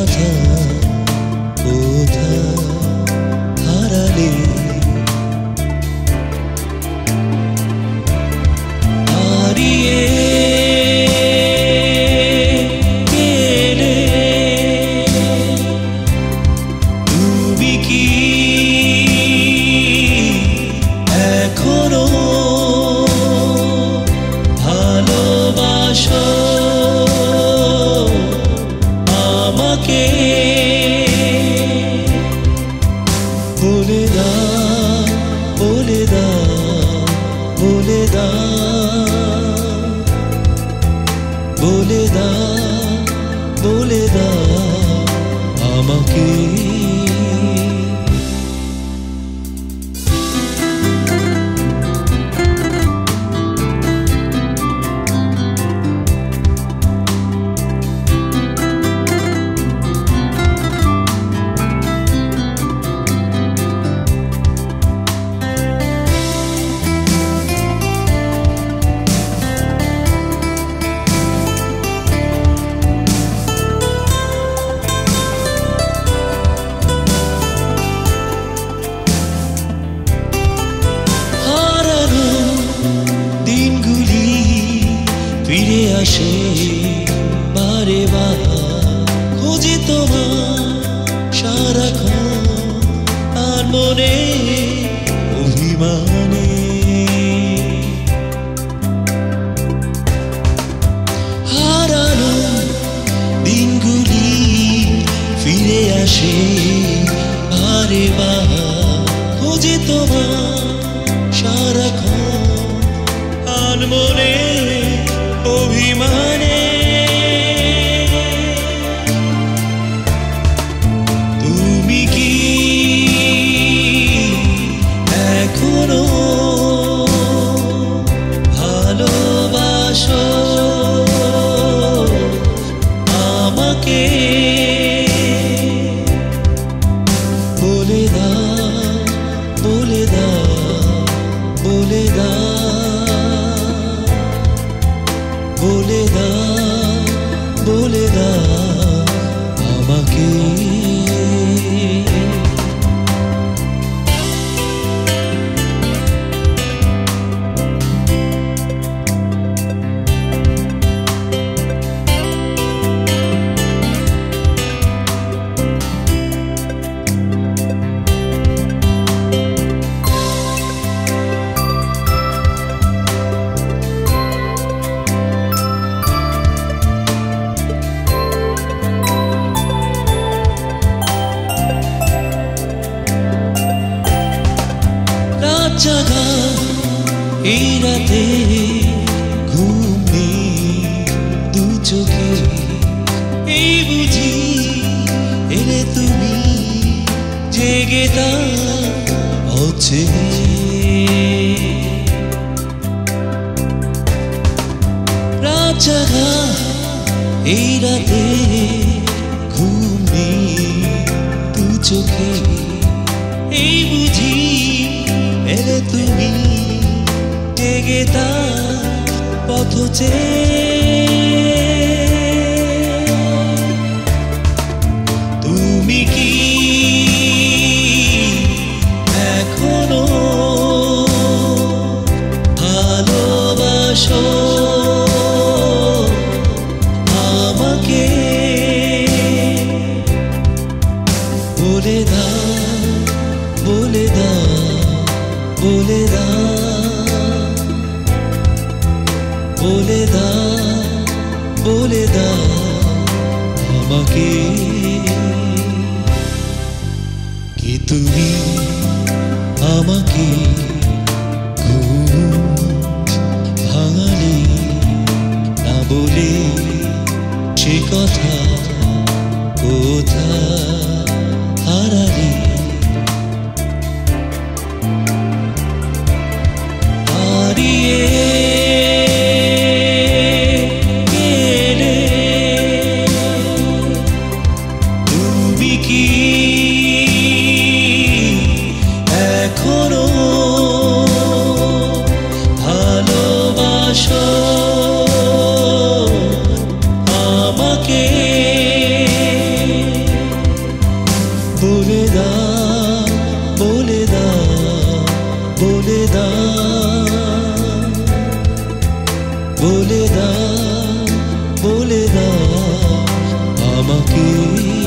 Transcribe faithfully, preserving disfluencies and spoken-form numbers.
কথা কোথা হারালে হারিয়ে গেলে তুমি কি এখনো ভালোবাসো আমাকে বলে দাও বলে দাও বলে দাও বলে দাও বলে দাও আমাকে ফিরে আসে বারে বার খুঁজি তোমার সারাক্ষণ আর মনে অভিমানে হারানো দিনগুলি ফিরে আসে বারে বার খুঁজি তোমার সারাক্ষণ আর মনে অভিমানে তুমি কি এখনো ভালোবাসো আমাকে বলে দাও বলে দাও বলে দাও বলে দাও বলে দাও আমাকে জাগা এই রাতে ঘুম নেই দু চোখে এই বুঝি এলে তুমি জেগে তা হচ্ছে রাত জাগা এই রাতে ঘুম নেই দু চোখে এই বুঝি এলে তুমি জেগে তা পথ তুমি কি এখনো ভালোবাসো আমাকে বলে দাও বলে দাও বলে দাও বলে দাও বলে দাও আমাকে কি তুমি আমাকে ঘুম ভাঙালে না বলে সে কথা কোথা হারালে হারিয়ে গেলে তুমি কি এখনো ভালোবাসো বলে দাও বলে দাও আমাকে